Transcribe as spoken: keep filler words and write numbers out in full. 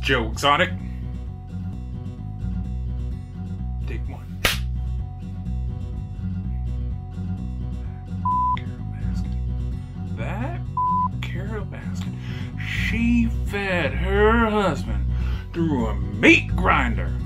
Joe Exotic. Take one. Carole Baskin. That Carole Baskin. She fed her husband through a meat grinder.